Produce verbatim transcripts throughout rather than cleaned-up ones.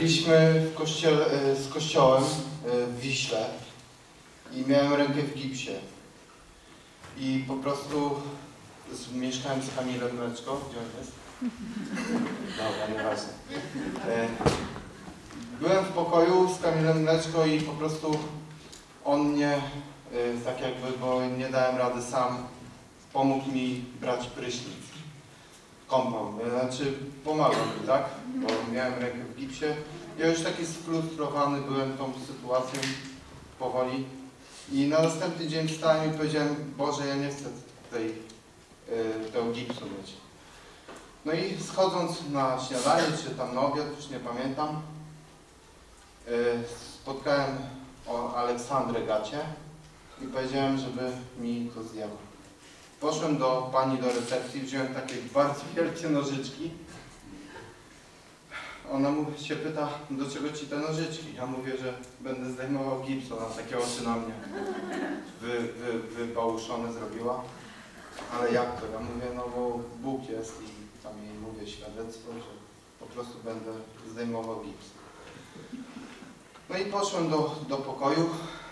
byliśmy w kościele, z kościołem w Wiśle i miałem rękę w gipsie. I po prostu z, mieszkałem z Kamilem Mleczko. Gdzie on jest? Dobra, nieważne. Byłem w pokoju z Kamilem Mleczko i po prostu on mnie, tak jakby, bo nie dałem rady sam, pomógł mi brać prysznic. Kąpał, znaczy pomagał mi, tak? Bo miałem rękę w gipsie. Ja już taki sfrustrowany byłem tą sytuacją powoli. I na następny dzień wstałem i powiedziałem: Boże, ja nie chcę tej, yy, tego gipsu mieć. No i schodząc na śniadanie, czy tam na obiad, już nie pamiętam, yy, spotkałem o Aleksandrę Gacie i powiedziałem, żeby mi to zdjęła. Poszłem do pani do recepcji, wziąłem takie bardzo wielkie nożyczki. Ona mu się pyta, do czego ci te nożyczki? Ja mówię, że będę zdejmował gips. Ona takie oczy na mnie wy, wy, wybałuszone zrobiła. Ale jak to? Ja mówię, no bo Bóg jest i tam jej mówię świadectwo, że po prostu będę zdejmował gips. No i poszłem do, do pokoju.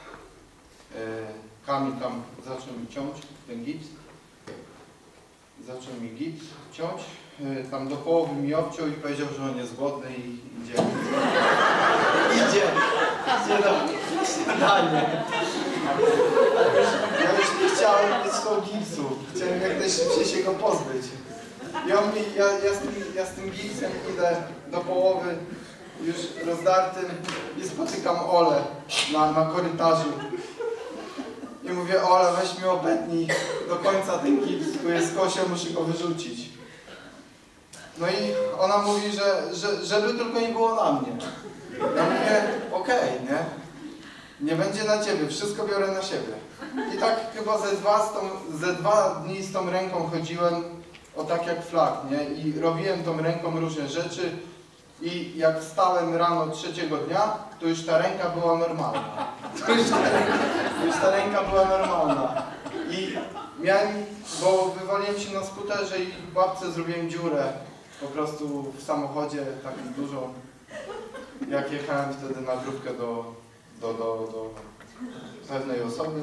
Kamil tam zaczął mi ciąć ten gips. Zaczął mi gips ciąć. Tam do połowy mi obciął i powiedział, że on jest głodny i idzie. idzie. Idzie na śniadanie. Ja już nie chciałem mieć tego gipsu. Chciałem jak najszybciej się go pozbyć. I on mi, ja, ja, z tym, ja z tym gipsem idę do połowy już rozdartym i spotykam Olę na, na korytarzu. I mówię: Ola, weź mi obetnij do końca ten gips, tu jest kosia, muszę go wyrzucić. No i ona mówi, że, że żeby tylko nie było na mnie. Ja mówię: okej, okay, nie? Nie będzie na ciebie, wszystko biorę na siebie. I tak chyba ze dwa, z tą, ze dwa dni z tą ręką chodziłem, o tak jak flag, nie? I robiłem tą ręką różne rzeczy. I jak wstałem rano trzeciego dnia, to już ta ręka była normalna. To już ta ręka, to już ta ręka była normalna. I miałem, bo wywaliłem się na skuterze i babce zrobiłem dziurę po prostu w samochodzie, taką dużą, jak jechałem wtedy na grupkę do, do, do, do pewnej osoby.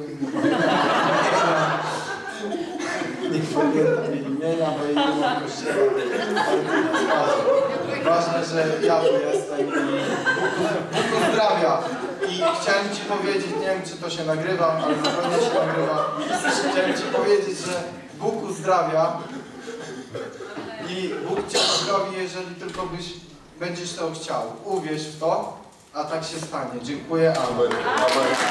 Nie pamiętam jej imienia, bo jej nie ma w kościele. Ważne, że ja tu jestem i Bóg uzdrawia. I chciałem ci powiedzieć, nie wiem, czy to się nagrywa, ale na pewno się nagrywa. Chciałem ci powiedzieć, że Bóg uzdrawia i Bóg cię uzdrowi, jeżeli tylko byś będziesz to chciał. Uwierz w to, a tak się stanie. Dziękuję. Amen. Amen.